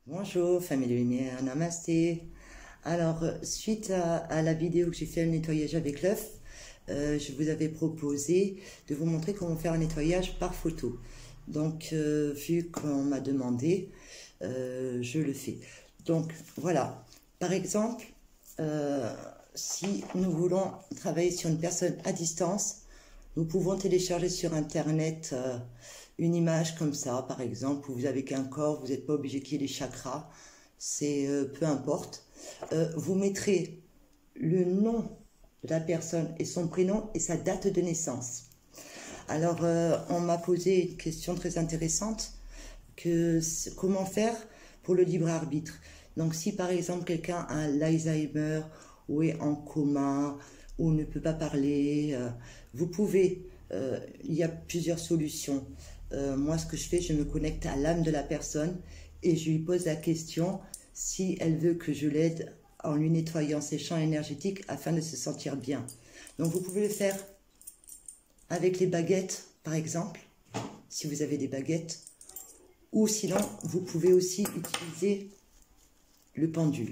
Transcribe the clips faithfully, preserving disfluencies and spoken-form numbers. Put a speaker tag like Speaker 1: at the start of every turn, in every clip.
Speaker 1: Bonjour, famille de lumière, namasté. Alors, euh, suite à, à la vidéo que j'ai fait le nettoyage avec l'œuf, euh, je vous avais proposé de vous montrer comment faire un nettoyage par photo. Donc, euh, vu qu'on m'a demandé, euh, je le fais. Donc, voilà. Par exemple, euh, si nous voulons travailler sur une personne à distance, nous pouvons télécharger sur Internet euh, une image comme ça, par exemple, où vous avez qu'un corps, vous n'êtes pas obligé qu'il y ait des chakras, c'est euh, peu importe. Euh, vous mettrez le nom de la personne et son prénom et sa date de naissance. Alors, euh, on m'a posé une question très intéressante, que comment faire pour le libre arbitre. Donc, si par exemple quelqu'un a l'Alzheimer ou est en coma ou ne peut pas parler, euh, vous pouvez, euh, il y a plusieurs solutions. Euh, moi, ce que je fais, je me connecte à l'âme de la personne et je lui pose la question si elle veut que je l'aide en lui nettoyant ses champs énergétiques afin de se sentir bien. Donc, vous pouvez le faire avec les baguettes, par exemple, si vous avez des baguettes, ou sinon, vous pouvez aussi utiliser le pendule.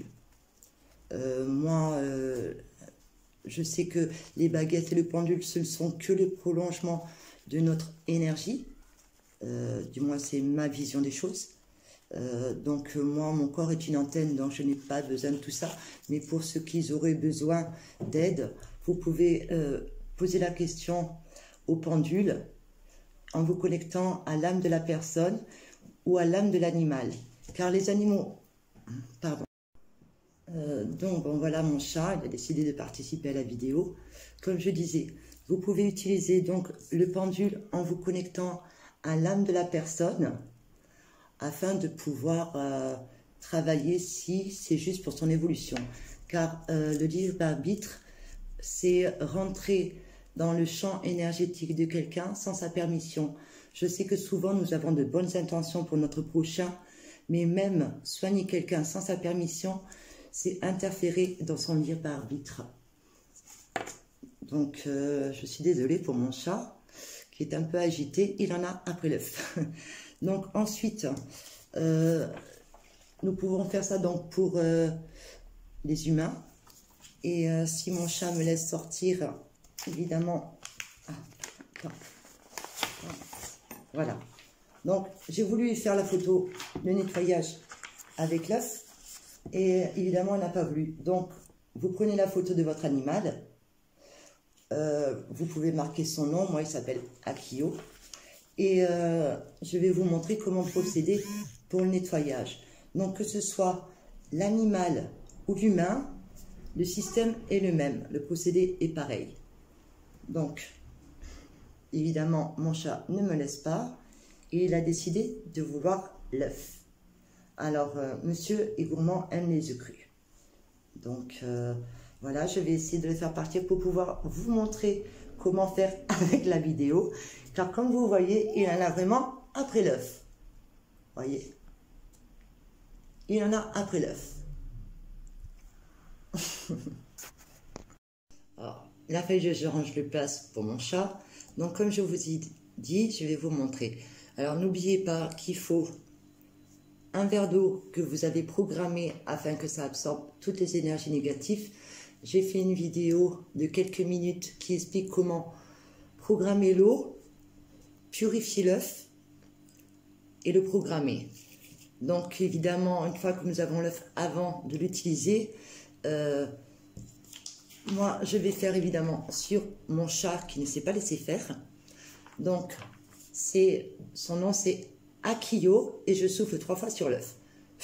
Speaker 1: Euh, moi, euh, je sais que les baguettes et le pendule, ce ne sont que le prolongement de notre énergie. Euh, du moins, c'est ma vision des choses. Euh, donc, euh, moi, mon corps est une antenne, donc je n'ai pas besoin de tout ça. Mais pour ceux qui auraient besoin d'aide, vous pouvez euh, poser la question au pendule en vous connectant à l'âme de la personne ou à l'âme de l'animal. Car les animaux... Pardon. Euh, donc, bon, voilà mon chat, il a décidé de participer à la vidéo. Comme je disais, vous pouvez utiliser donc le pendule en vous connectant à l'âme de la personne afin de pouvoir euh, travailler si c'est juste pour son évolution. Car euh, le libre arbitre, c'est rentrer dans le champ énergétique de quelqu'un sans sa permission. Je sais que souvent nous avons de bonnes intentions pour notre prochain, mais même soigner quelqu'un sans sa permission, c'est interférer dans son libre arbitre. Donc, euh, je suis désolée pour mon chat qui est un peu agité, il en a après l'œuf. Donc ensuite, euh, nous pouvons faire ça donc pour euh, les humains. Et euh, si mon chat me laisse sortir, évidemment, ah, voilà. Donc j'ai voulu faire la photo, le nettoyage avec l'œuf, et évidemment, elle n'a pas voulu. Donc vous prenez la photo de votre animal. Euh, vous pouvez marquer son nom, moi il s'appelle Akio, et euh, je vais vous montrer comment procéder pour le nettoyage. Donc que ce soit l'animal ou l'humain, le système est le même, le procédé est pareil. Donc évidemment mon chat ne me laisse pas et il a décidé de vouloir l'œuf. Alors euh, monsieur est gourmand, aime les œufs crus. Donc euh, voilà, je vais essayer de le faire partir pour pouvoir vous montrer comment faire avec la vidéo. Car comme vous voyez, il en a vraiment après l'œuf. Voyez, il en a après l'œuf. Alors, là, je range le place pour mon chat. Donc comme je vous ai dit, je vais vous montrer. Alors n'oubliez pas qu'il faut un verre d'eau que vous avez programmé afin que ça absorbe toutes les énergies négatives. J'ai fait une vidéo de quelques minutes qui explique comment programmer l'eau, purifier l'œuf et le programmer. Donc évidemment, une fois que nous avons l'œuf avant de l'utiliser, euh, moi je vais faire évidemment sur mon chat qui ne s'est pas laissé faire. Donc c'est son nom c'est Akio et je souffle trois fois sur l'œuf.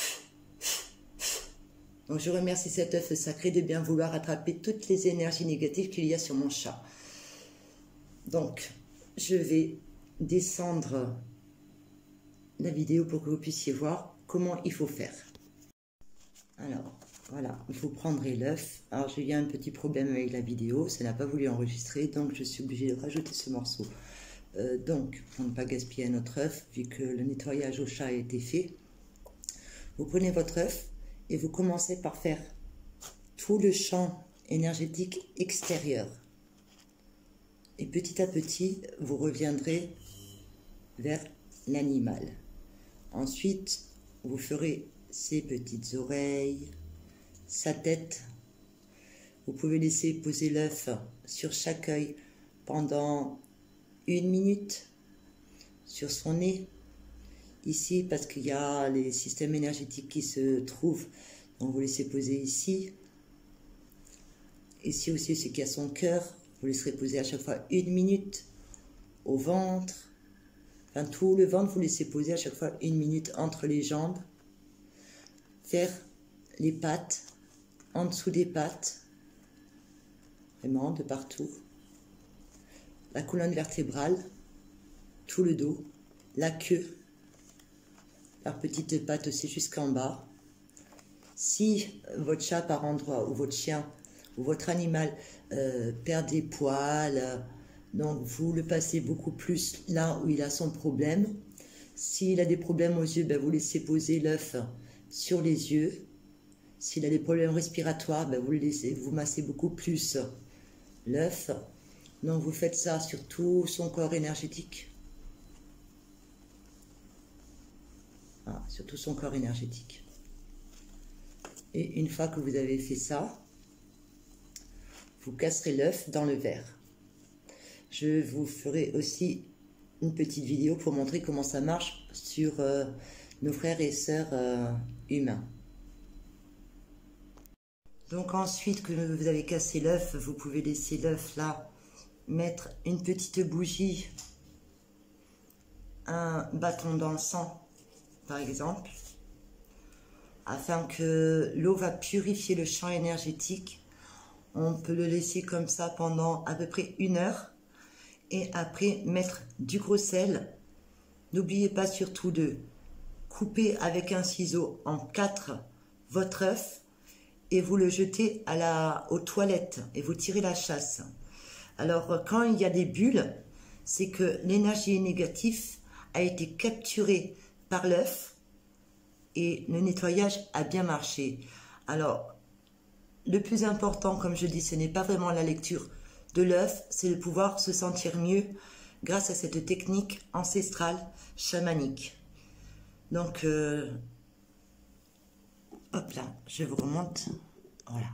Speaker 1: Donc je remercie cet œuf sacré de bien vouloir attraper toutes les énergies négatives qu'il y a sur mon chat. Donc je vais descendre la vidéo pour que vous puissiez voir comment il faut faire. Alors voilà, vous prendrez l'œuf. Alors j'ai eu un petit problème avec la vidéo, ça n'a pas voulu enregistrer, donc je suis obligée de rajouter ce morceau. Euh, donc, pour ne pas gaspiller notre œuf, vu que le nettoyage au chat a été fait, vous prenez votre œuf et vous commencez par faire tout le champ énergétique extérieur. Et petit à petit, vous reviendrez vers l'animal. Ensuite, vous ferez ses petites oreilles, sa tête. Vous pouvez laisser poser l'œuf sur chaque œil pendant une minute, sur son nez, ici, parce qu'il y a les systèmes énergétiques qui se trouvent. Donc vous laissez poser ici. Ici aussi, c'est qu'il y a son cœur. Vous laisserez poser à chaque fois une minute au ventre. Enfin, tout le ventre, vous laissez poser à chaque fois une minute entre les jambes. Faire les pattes, en dessous des pattes. Vraiment, de partout. La colonne vertébrale, tout le dos, la queue, la petite patte aussi jusqu'en bas. Si votre chat par endroit, ou votre chien, ou votre animal euh, perd des poils, euh, donc vous le passez beaucoup plus là où il a son problème. S'il a des problèmes aux yeux, ben vous laissez poser l'œuf sur les yeux. S'il a des problèmes respiratoires, ben vous le laissez, vous massez beaucoup plus l'œuf. Donc vous faites ça sur tout son corps énergétique. Ah, sur tout son corps énergétique. Et une fois que vous avez fait ça, vous casserez l'œuf dans le verre. Je vous ferai aussi une petite vidéo pour montrer comment ça marche sur euh, nos frères et sœurs euh, humains. Donc ensuite que vous avez cassé l'œuf, vous pouvez laisser l'œuf là, mettre une petite bougie, un bâton d'encens par exemple, afin que l'eau va purifier le champ énergétique. On peut le laisser comme ça pendant à peu près une heure. Et après, mettre du gros sel. N'oubliez pas surtout de couper avec un ciseau en quatre votre œuf et vous le jetez à la, aux toilettes et vous tirez la chasse. Alors, quand il y a des bulles, c'est que l'énergie négative a été capturée par l'œuf et le nettoyage a bien marché. Alors, le plus important, comme je dis, ce n'est pas vraiment la lecture de l'œuf, c'est de pouvoir se sentir mieux grâce à cette technique ancestrale chamanique. Donc, euh, hop là, je vous remonte. Voilà.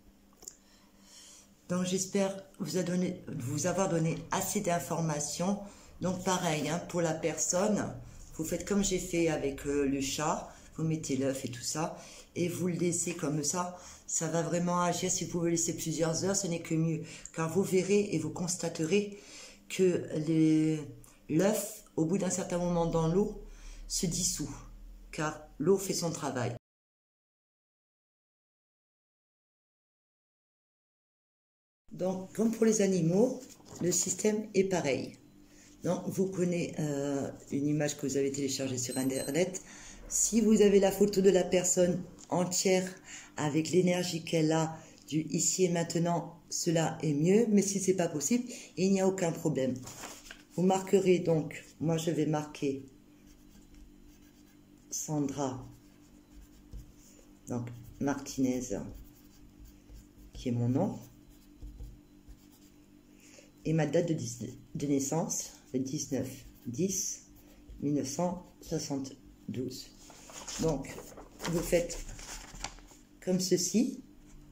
Speaker 1: Donc, j'espère vous, a donné, vous avoir donné assez d'informations. Donc, pareil, hein, pour la personne, vous faites comme j'ai fait avec euh, le chat. Vous mettez l'œuf et tout ça, et vous le laissez comme ça. Ça va vraiment agir. Si vous pouvez laisser plusieurs heures, ce n'est que mieux. Car vous verrez et vous constaterez que l'œuf, au bout d'un certain moment dans l'eau, se dissout. Car l'eau fait son travail. Donc, comme pour les animaux, le système est pareil. Donc, vous prenez euh, une image que vous avez téléchargée sur Internet. Si vous avez la photo de la personne entière avec l'énergie qu'elle a du ici et maintenant, cela est mieux. Mais si ce n'est pas possible, il n'y a aucun problème. Vous marquerez donc, moi je vais marquer Sandra, donc Martinez, qui est mon nom, et ma date de, de naissance, le dix-neuf dix mille neuf cent soixante-douze. Donc, vous faites comme ceci.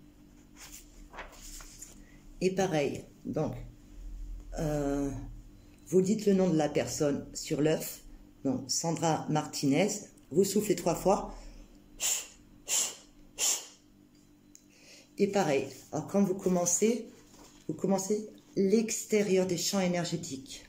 Speaker 1: Et pareil, donc, euh, vous dites le nom de la personne sur l'œuf. Donc, Sandra Martinez. Vous soufflez trois fois. Et pareil, alors quand vous commencez, vous commencez l'extérieur des champs énergétiques.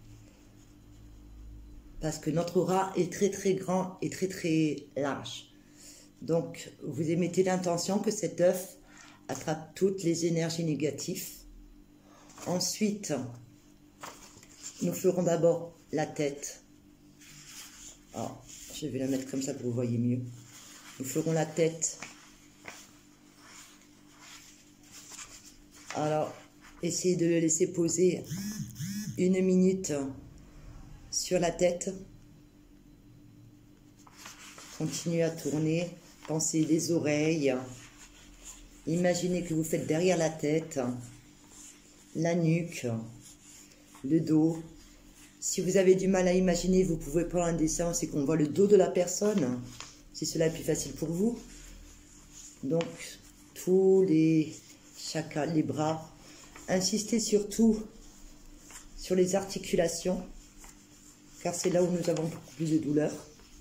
Speaker 1: Parce que notre aura est très très grand et très très large. Donc, vous émettez l'intention que cet œuf attrape toutes les énergies négatives. Ensuite, nous ferons d'abord la tête. Alors, je vais la mettre comme ça pour que vous voyez mieux. Nous ferons la tête. Alors, essayez de le laisser poser une minute sur la tête. Continuez à tourner. Pensez les oreilles. Imaginez que vous faites derrière la tête, la nuque, le dos. Si vous avez du mal à imaginer, vous pouvez prendre un dessin, c'est qu'on voit le dos de la personne. si cela est plus facile pour vous. Donc, tous les chakras, les bras. Insistez surtout sur les articulations, car c'est là où nous avons beaucoup plus de douleur.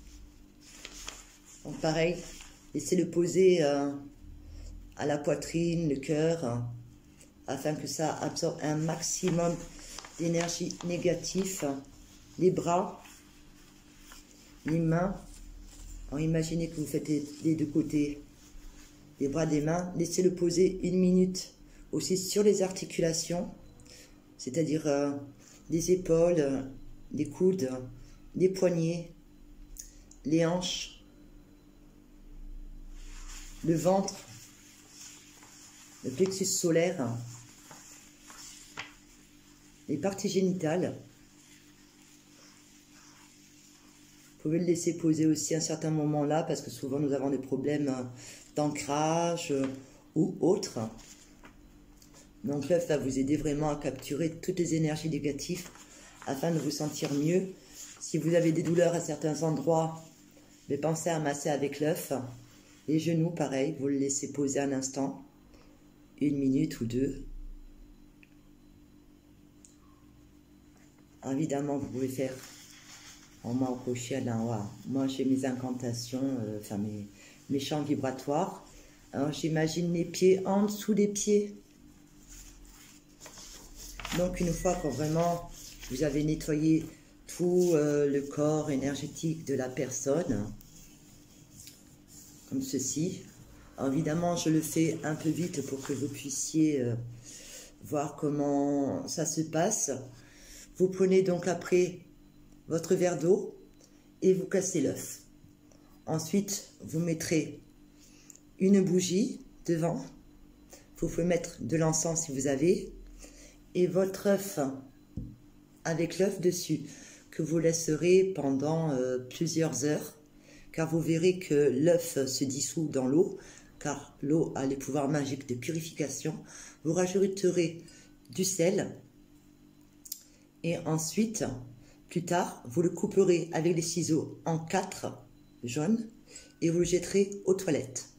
Speaker 1: Donc pareil, laissez-le poser euh, à la poitrine, le cœur, hein, afin que ça absorbe un maximum d'énergie négative. Les bras, les mains. Alors imaginez que vous faites les deux côtés, les bras des mains. Laissez-le poser une minute aussi sur les articulations, c'est-à-dire euh, les épaules, euh, les coudes, les poignets, les hanches, le ventre, le plexus solaire, les parties génitales. Vous pouvez le laisser poser aussi à un certain moment là, parce que souvent nous avons des problèmes d'ancrage ou autres. Donc l'œuf va vous aider vraiment à capturer toutes les énergies négatives afin de vous sentir mieux. Si vous avez des douleurs à certains endroits, mais pensez à masser avec l'œuf. Les genoux, pareil, vous le laissez poser un instant, une minute ou deux. Évidemment, vous pouvez faire en main au crochet à l'envers. Moi, j'ai mes incantations, euh, enfin mes, mes chants vibratoires. Alors, j'imagine les pieds en dessous des pieds. Donc, une fois que vraiment vous avez nettoyé tout euh, le corps énergétique de la personne, comme ceci. Alors, évidemment, je le fais un peu vite pour que vous puissiez euh, voir comment ça se passe. Vous prenez donc après votre verre d'eau et vous cassez l'œuf. Ensuite, vous mettrez une bougie devant. Vous pouvez mettre de l'encens si vous avez. Et votre œuf avec l'œuf dessus, que vous laisserez pendant euh, plusieurs heures, car vous verrez que l'œuf se dissout dans l'eau, car l'eau a les pouvoirs magiques de purification. Vous rajouterez du sel, et ensuite, plus tard, vous le couperez avec les ciseaux en quatre jaunes, et vous le jetterez aux toilettes.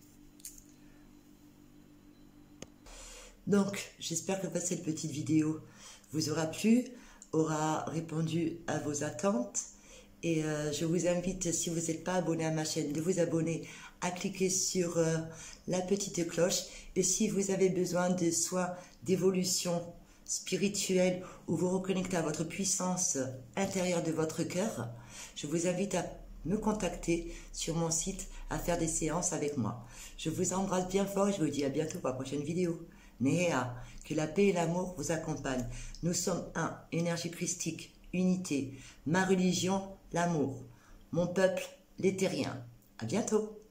Speaker 1: Donc, j'espère que cette petite vidéo vous aura plu, aura répondu à vos attentes. Et euh, je vous invite, si vous n'êtes pas abonné à ma chaîne, de vous abonner, à cliquer sur euh, la petite cloche. Et si vous avez besoin de soins d'évolution spirituelle ou vous reconnecter à votre puissance intérieure de votre cœur, je vous invite à me contacter sur mon site, à faire des séances avec moi. Je vous embrasse bien fort et je vous dis à bientôt pour la prochaine vidéo. Néa, que la paix et l'amour vous accompagnent. Nous sommes un, énergie christique, unité. Ma religion, l'amour. Mon peuple, les terriens. À bientôt.